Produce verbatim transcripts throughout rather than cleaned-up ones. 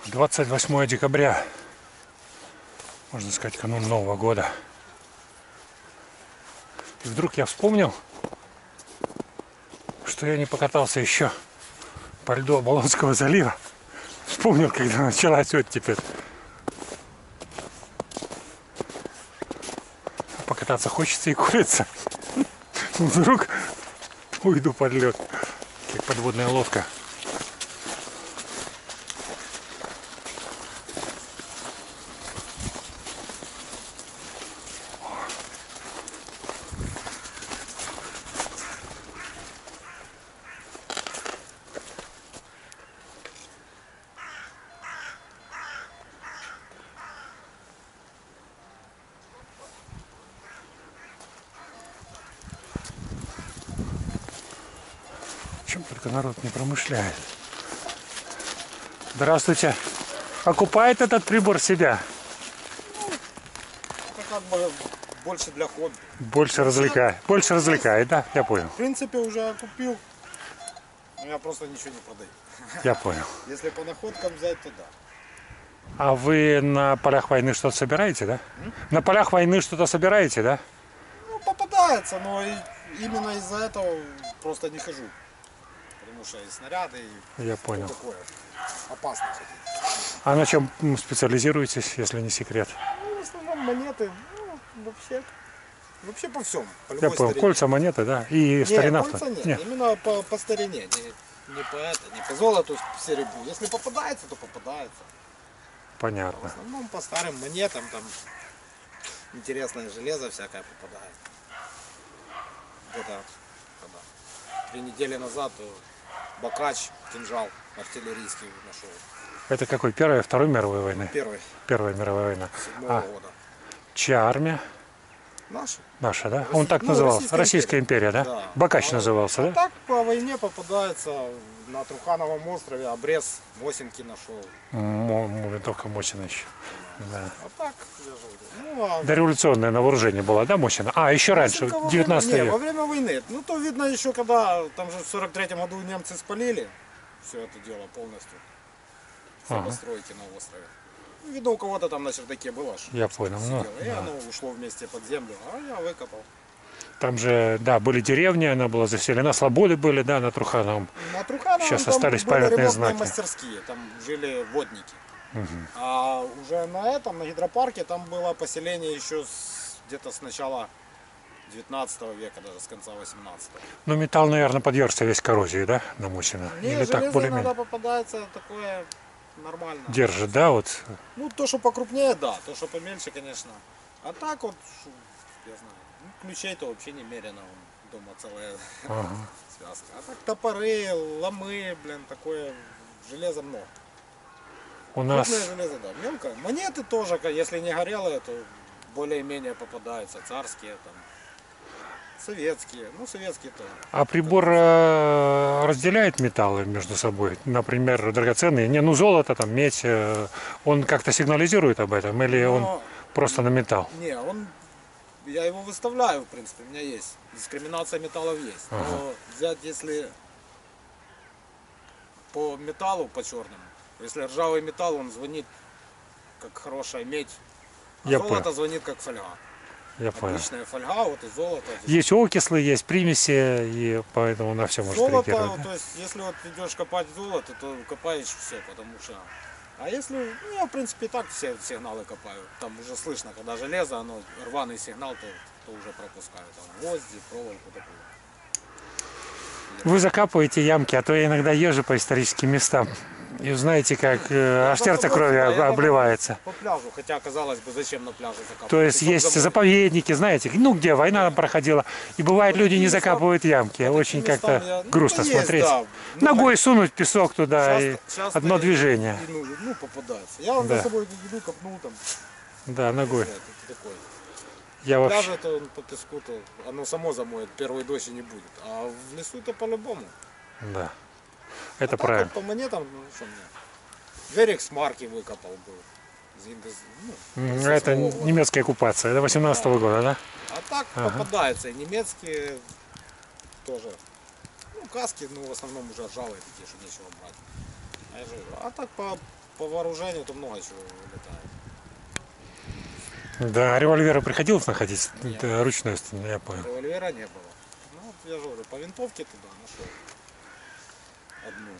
двадцать восьмое декабря, можно сказать, канун Нового года. И вдруг я вспомнил, что я не покатался еще по льду Оболонского залива. Вспомнил, когда началась оттепель. Покататься хочется и курица. Вдруг уйду под лед, как подводная лодка. Чем только народ не промышляет. Здравствуйте. Окупает этот прибор себя? Ну, это как бы больше для хобби. Больше развлекает. Больше развлекает, да? Я понял. В принципе, уже купил. Но я просто ничего не продаю. Я понял. Если по находкам взять, то да. А вы на полях войны что-то собираете, да? М? На полях войны что-то собираете, да? Ну, попадается, но и именно из-за этого просто не хожу. Потому что и снаряды, и Я понял. такое. Опасно ходить. А на чем специализируетесь, если не секрет? Ну, в основном монеты, ну, вообще, вообще по всем. По Я любой понял. старине. Кольца, монеты, да? И Нет, старина. кольца нет. Нет. Именно по, по старине. Не, не по это, не по золоту, серебру. Если попадается, то попадается. В Понятно. основном по старым монетам там интересное железо всякое попадает. Где-то когда три недели назад Бакач, кинжал артиллерийский нашел. Это какой? Первая, Второй мировой войны? Первый, Первая мировая война. седьмого А года. чья армия? Наша. Наша, да? Россия- Он так ну, назывался. Российская Российская империя, да? Да. Бакач А- назывался, а да? так по войне попадается на Трухановом острове, обрез Мосинки нашел. М- Винтовка Мосина еще. Да. А так, я же говорю, ну, а Дореволюционное на вооружение было, да, Мосина? А, еще раньше, Мосинка во время- девятнадцатый не, век. во время войны. Ну, то видно еще, когда там же в сорок третьем году немцы спалили все это дело полностью. Все Ага. постройки на острове. Ну, видно, у кого-то там на чердаке было. ж Я понял. Ну, сидело, и да. оно ушло вместе под землю, а я выкопал. Там же, да, были деревни, она была заселена, слободы были, да, на Трухановом. На Трухановом Сейчас там остались были памятные ремонтные знаки. мастерские, там жили водники. А уже на этом, на гидропарке, там было поселение еще с- где-то с начала девятнадцатого века, даже с конца восемнадцатого. Ну, металл, наверное, подвергся весь коррозии, да, на Мосина? Не, Или так железо более-менее? иногда попадается такое нормально. Держит, да, вот? Ну, то, что покрупнее, да, то, что помельче, конечно. А так вот, шу, я знаю, ну, ключей-то вообще немерено, вон дома целая Ага. связка. А так топоры, ломы, блин, такое железо много. У нас, Крупное железо, да, мелкое. Монеты тоже, если не горелые, то более-менее попадаются, царские там. Советские, ну советские тоже. а прибор э, разделяет металлы между собой? Например, драгоценные, не, ну, золото, там, медь, э, он как-то сигнализирует об этом? Или он Но, просто на металл? не, он, я его выставляю, в принципе, у меня есть. Дискриминация металлов есть. Ага. Но взять, если по металлу, по черному, если ржавый металл, он звонит как хорошая медь, а Я золото понял. звонит как фольга. Я понял. Обычная фольга, вот и золото. Есть окислы, есть примеси, и поэтому на все может Золото, реагировать. Да? то есть, если вот идешь копать золото, то копаешь все, потому что... А если, ну, я, в принципе, и так все сигналы копаю. Там уже слышно, когда железо, оно, рваный сигнал, то, то уже пропускаю. Там гвозди, проволоку такую. Вы закапываете ямки, а то я иногда езжу по историческим местам. И знаете, как э, аж сердце крови Я даже обливается. По пляжу, хотя, казалось бы, зачем на пляже закапывать? То есть Песок есть забор. заповедники, знаете, ну где война там проходила, и бывает Вот люди не такие места- закапывают ямки, по очень таким местам как-то я- ну, грустно есть, смотреть. да. Ну, Ногой сунуть песок туда, и часто- часто одно я- движение. и, ну, ну, попадается. Я вам Да. за собой иду, копнул там. Да, ногой. это такой. Я вообще... Пляже то он по песку, то оно само замоет, первой дождь и не будет. А в лесу-то по-любому. Да, А это так правильно. вот по монетам, ну что мне. Дверик с марки выкопал был. Из Индос- ну, М, из Это восьмого года. немецкая оккупация, это восемнадцатого года, да? А так Ага. попадаются и немецкие тоже. Ну, каски, ну, в основном уже ржавые такие, что нечего брать. А, я же говорю, а так по, по вооружению то много чего вылетает. Да, револьвера приходилось находить? Нет. Это ручной, я понял. Револьвера не было. Ну, вот я же говорю, по винтовке туда нашел одну.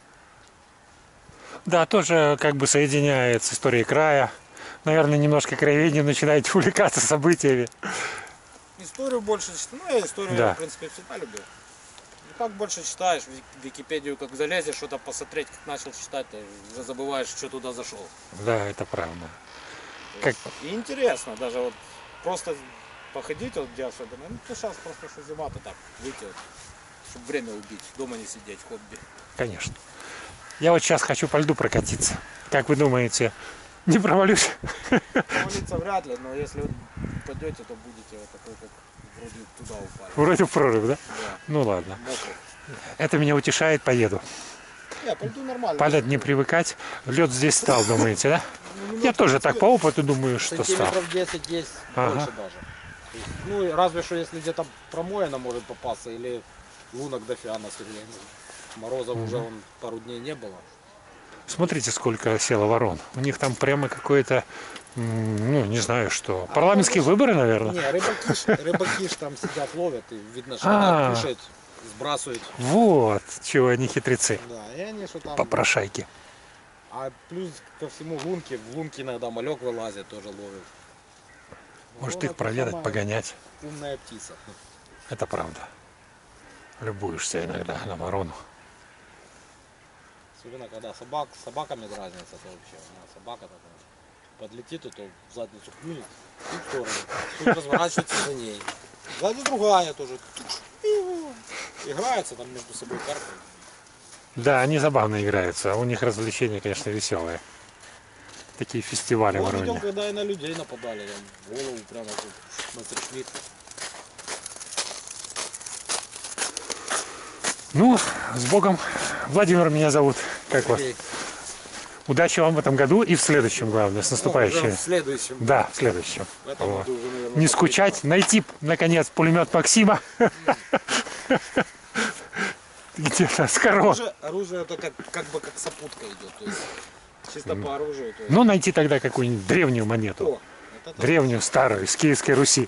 Да, тоже как бы соединяет с историей края. Наверное, немножко краеведение начинаете увлекаться событиями. Историю больше читаю. Ну, я историю, Да. я, в принципе, всегда любил. Ну, как больше читаешь, в Википедию как залезешь, что-то посмотреть, как начал читать, то уже забываешь, что туда зашел. Да, это правда. То Как- есть И интересно, даже вот просто походить, вот где особенно. Ну, то сейчас просто что зима-то так, выйти, вот, чтобы время убить, дома не сидеть, хобби. Конечно. Я вот сейчас хочу по льду прокатиться. Как вы думаете, не провалюсь? Провалиться вряд ли, но если вы упадете, то будете вот такой, как вроде туда упали. Вроде в прорыв, да? Да, Ну ладно. мокрый. Это меня утешает, поеду. Не, пойду нормально. По лед не привыкать. Лед здесь стал, думаете, да? Ну, Я тоже так по опыту думаю, что стал. Сантиметров десять есть, Ага. больше даже. То есть, ну, и разве что если где-то промоина может попасться, или лунок дофига на сверлении. Морозов уже он пару дней не было. Смотрите, сколько село ворон. У них там прямо какое-то, м, ну, не знаю что. Парламентские выборы, наверное. Не, рыбаки, ж- рыбаки ж там сидят, ловят, и видно, что А. они кушают, сбрасывают. Вот, чего они хитрецы. Да, и они что там... Попрошайки. А плюс ко всему лунки, в лунки иногда малек вылазит, тоже ловит. Может Ворона их проведать, самая погонять. Умная птица. Это правда. Любуешься иногда на ворону. Особенно когда собак, с собаками дразнится, то вообще. У меня собака такая подлетит, и то в задницу клюнет и в сторону. Тут разворачивается за ней. Сзади другая тоже. Играются там между собой карты. Да, они забавно играются. У них развлечения, конечно, веселые. Такие фестивали в Вот видел, Воронье. когда и на людей нападали, там, в голову прямо тут, на Цершмит. Ну, с Богом. Владимир меня зовут. Как вас? И Удачи вам в этом году и в следующем, главное, с уже наступающим. в следующем. Да, в следующем. В этом Вот. году уже, наверное, Не последний. скучать, найти, наконец, пулемет Максима. Где-то с коров. Оружие, оружие это как, как бы как сопутка идет. То есть чисто по оружию. То есть. Ну, найти тогда какую-нибудь древнюю монету. О, это то. Древнюю, старую, из Киевской Руси.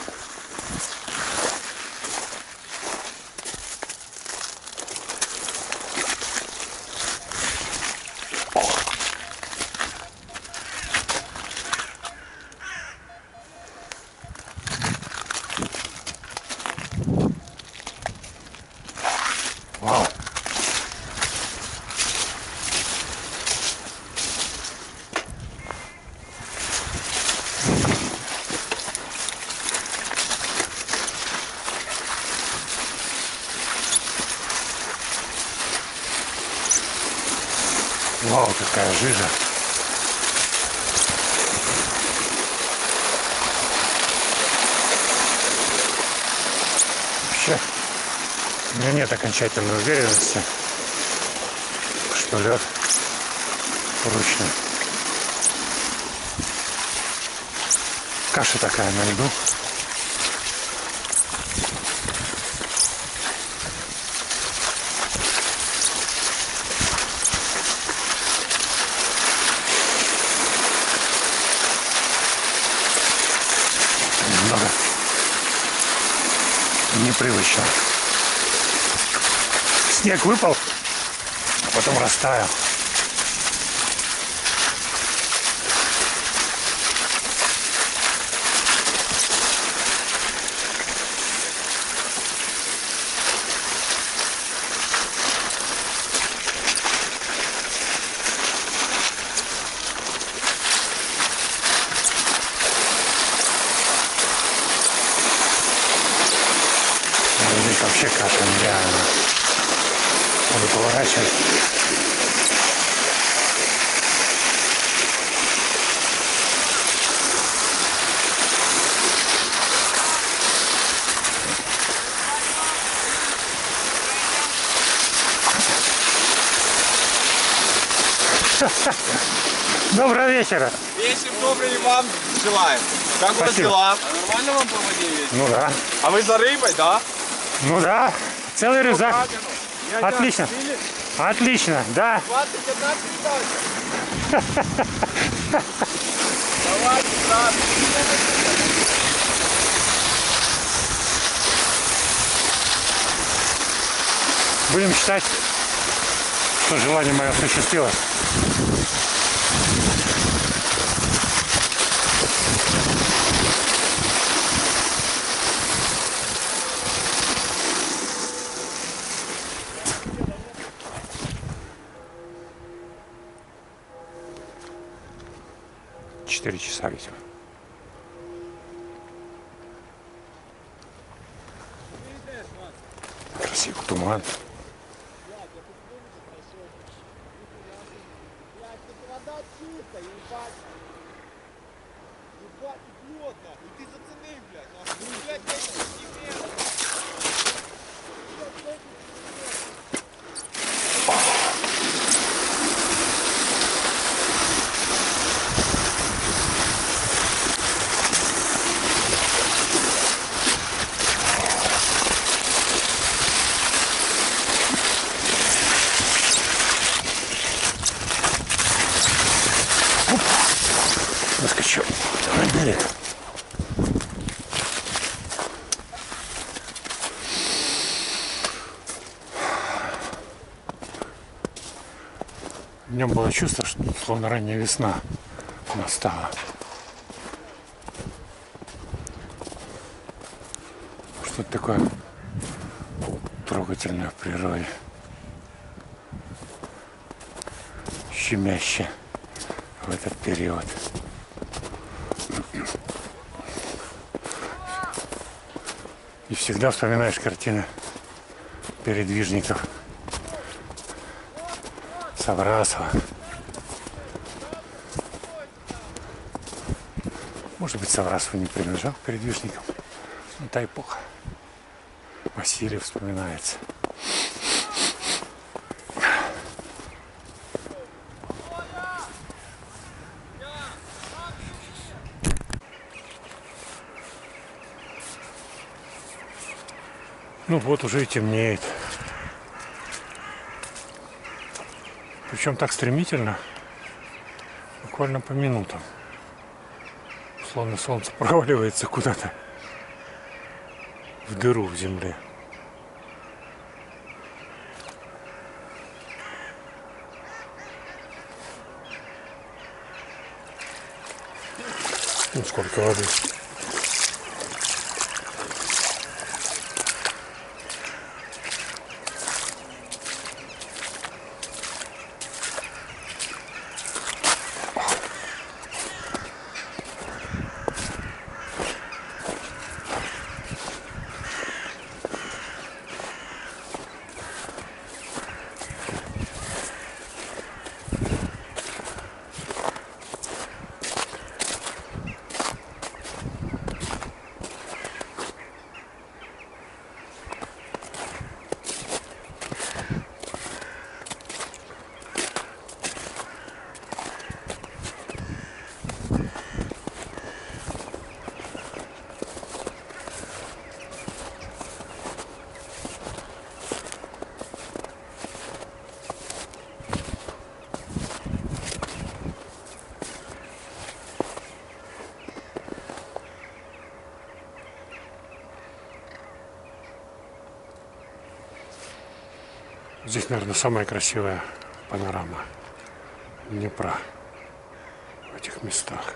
Вау. Вау, какая жижа. Вообще, у меня нет окончательной уверенности, что лед прочный. Каша такая на льду. Немного непривычно. Снег выпал, а потом растаял. Здесь вообще каша нереально. Надо поворачивать. Доброго вечера. Вечер добрый вам желаем. Как у вас Спасибо. дела? А нормально вам проводили вечер? Ну да. А вы за рыбой, да? Ну да. Целый рюкзак. Я Отлично. тебя- Или Отлично, да? двадцать одна передача. Давайте, брат. Будем считать, что желание мое осуществилось. Четыре часа, видимо. Красивый туман. Вода чистая, ебать. Ебать, плотно. И ты зацени, блядь. нахуй. Ну, блядь, я не имею. Выскочил на берег. Днем было чувство, что словно ранняя весна настала. Что-то такое трогательное в природе. Щемящее в этот период. И всегда вспоминаешь картины передвижников Саврасова. Может быть, Саврасов не принадлежал к передвижникам. Но та эпоха. Васильев вспоминается. Ну вот уже и темнеет. Причем так стремительно, буквально по минутам. Словно солнце проваливается куда-то в дыру в земле. Ну сколько воды. Здесь, наверное, самая красивая панорама Днепра в этих местах.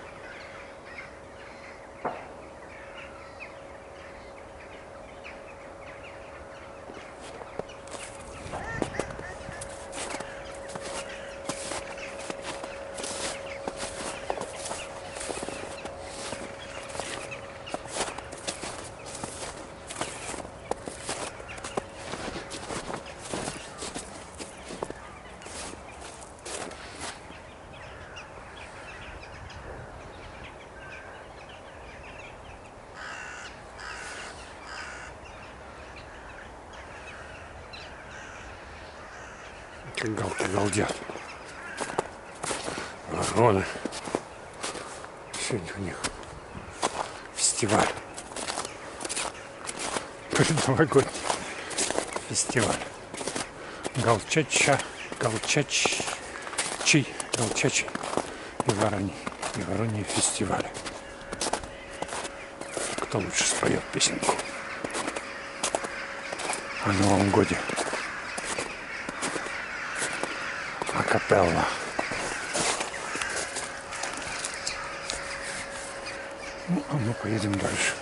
Как галки галдят. Вороны. Сегодня у них фестиваль. Предновогодний фестиваль. Галчача. Галчачий, Галчачий и Вороньи, и Вороньи фестиваль. Кто лучше споет песенку о Новом годе? Акапелла. Ну, а мы поедем дальше.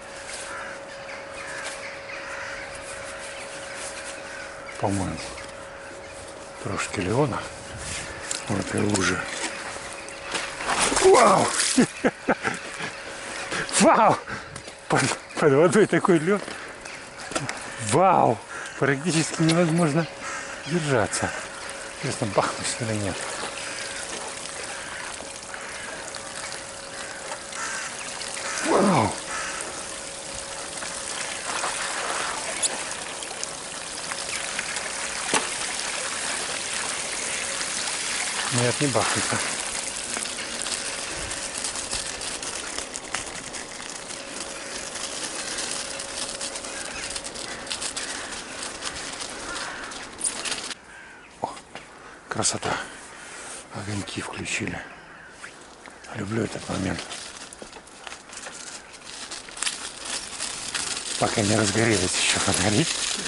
По-моему, трошки Леона в этой луже. Вау! Вау! Под, под водой такой лед. Вау! Практически невозможно держаться. Интересно, бахнусь или нет. Вау! Нет, не бахнется. О, красота. Огоньки включили. Люблю этот момент. Пока не разгорелись еще фонари.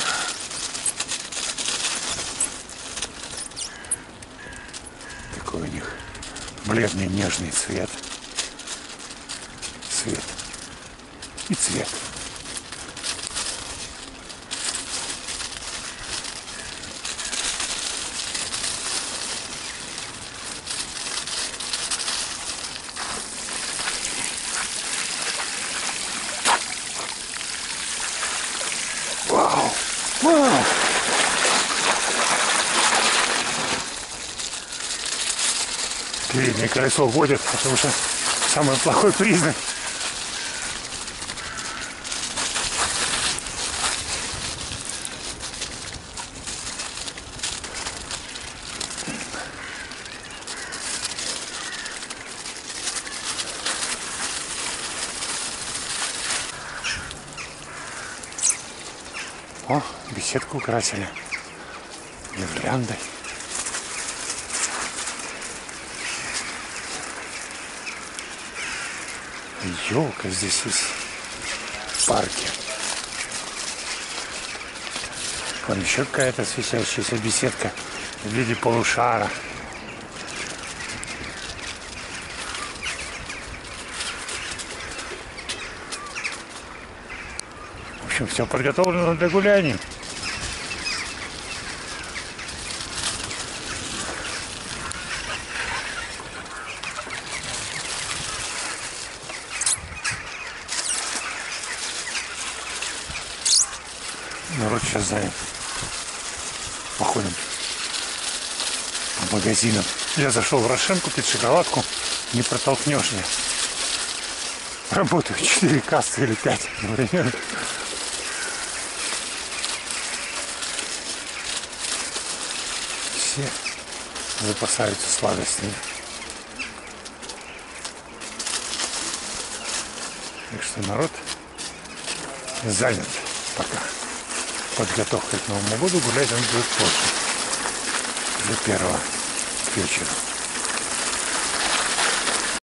Такой у них бледный нежный цвет. Цвет. И цвет. Вау! Вау! Переднее колесо вводят, потому что самый плохой признак. О, беседку украсили гирляндой. Елка здесь есть в парке. Вон еще какая-то светящаяся беседка в виде полушара. В общем, все подготовлено для гуляний. Народ сейчас занят. Походим по магазинам. Я зашел в Рошен купить шоколадку. Не протолкнешь меня. Работаю четыре кассы или пять, например. Все запасаются сладостями. Так что народ занят пока. Подготовкой к Новому году гулять он будет позже. До первого к вечеру.